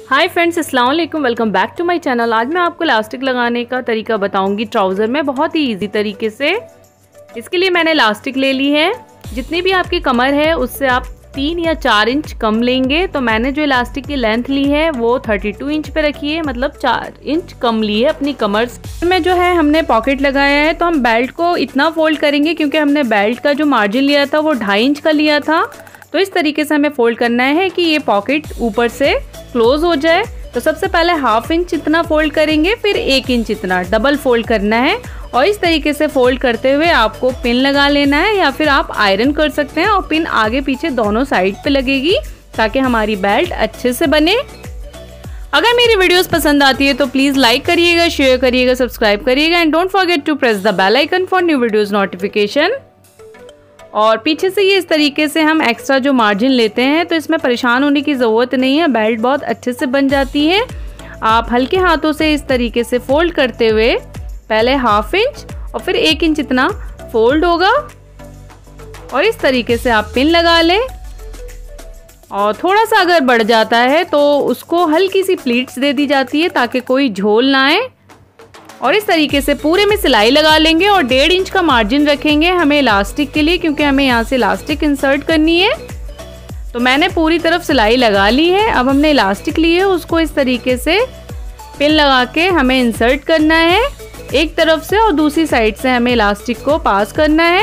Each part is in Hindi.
हाय फ्रेंड्स, अस्सलाम वालेकुम। Welcome back to my channel. आज मैं आपको इलास्टिक लगाने का तरीका बताऊंगी ट्राउज़र में, बहुत ही इजी तरीके से। इसके लिए मैंने इलास्टिक ले ली है। जितनी भी आपकी कमर है उससे आप 3 या 4 इंच कम लेंगे। तो मैंने जो इलास्टिक की लेंथ ली है वो 32 इंच पे रखी है, मतलब 4 इंच कम ली है अपनी कमर से। में जो है हमने पॉकेट लगाया है, तो हम बेल्ट को इतना फोल्ड करेंगे क्योंकि हमने बेल्ट का जो मार्जिन लिया था वो 2.5 इंच का लिया था। तो इस तरीके से हमें फोल्ड करना है कि ये पॉकेट ऊपर से क्लोज हो जाए। तो सबसे पहले 1/2 इंच इतना फोल्ड करेंगे, फिर 1 इंच इतना डबल फोल्ड करना है। और इस तरीके से फोल्ड करते हुए आपको पिन लगा लेना है, या फिर आप आयरन कर सकते हैं। और पिन आगे पीछे दोनों साइड पे लगेगी ताकि हमारी बेल्ट अच्छे से बने। अगर मेरी वीडियोस पसंद आती है तो प्लीज़ लाइक करिएगा, शेयर करिएगा, सब्सक्राइब करिएगा and don't forget to press the bell icon for new videos notification. और पीछे से ये इस तरीके से हम एक्स्ट्रा जो मार्जिन लेते हैं, तो इसमें परेशान होने की ज़रूरत नहीं है, बेल्ट बहुत अच्छे से बन जाती है। आप हल्के हाथों से इस तरीके से फोल्ड करते हुए पहले 1/2 इंच और फिर 1 इंच इतना फोल्ड होगा। और इस तरीके से आप पिन लगा लें। और थोड़ा सा अगर बढ़ जाता है तो उसको हल्की सी प्लीट्स दे दी जाती है ताकि कोई झोल ना आए। और इस तरीके से पूरे में सिलाई लगा लेंगे और 1.5 इंच का मार्जिन रखेंगे हमें इलास्टिक के लिए, क्योंकि हमें यहाँ से इलास्टिक इंसर्ट करनी है। तो मैंने पूरी तरफ सिलाई लगा ली है। अब हमने इलास्टिक ली है, उसको इस तरीके से पिन लगा के हमें इंसर्ट करना है एक तरफ से, और दूसरी साइड से हमें इलास्टिक को पास करना है।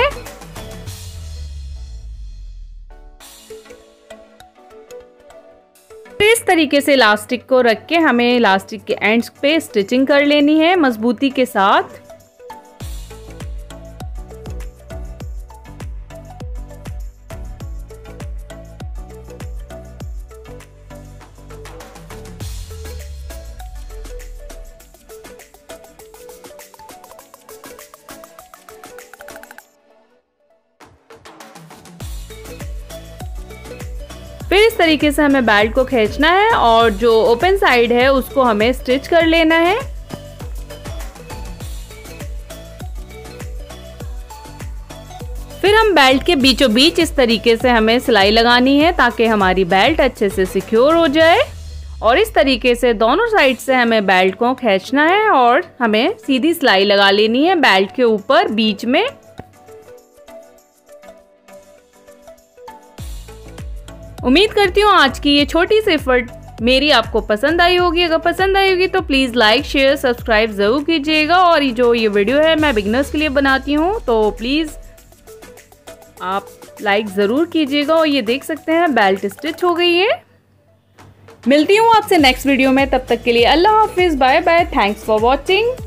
इस तरीके से इलास्टिक को रख के हमें इलास्टिक के एंड्स पे स्टिचिंग कर लेनी है मजबूती के साथ। फिर इस तरीके से हमें बेल्ट को खींचना है और जो ओपन साइड है उसको हमें स्टिच कर लेना है। फिर हम बेल्ट के बीचों बीच इस तरीके से हमें सिलाई लगानी है ताकि हमारी बेल्ट अच्छे से सिक्योर हो जाए। और इस तरीके से दोनों साइड से हमें बेल्ट को खींचना है और हमें सीधी सिलाई लगा लेनी है बेल्ट के ऊपर बीच में। उम्मीद करती हूँ आज की ये छोटी सी एफर्ट मेरी आपको पसंद आई होगी। अगर पसंद आई होगी तो प्लीज़ लाइक, शेयर, सब्सक्राइब ज़रूर कीजिएगा। और ये वीडियो है मैं बिगिनर्स के लिए बनाती हूँ, तो प्लीज़ आप लाइक ज़रूर कीजिएगा। और ये देख सकते हैं बेल्ट स्टिच हो गई है। मिलती हूँ आपसे नेक्स्ट वीडियो में, तब तक के लिए अल्लाह हाफिज़, bye bye, thanks for watching.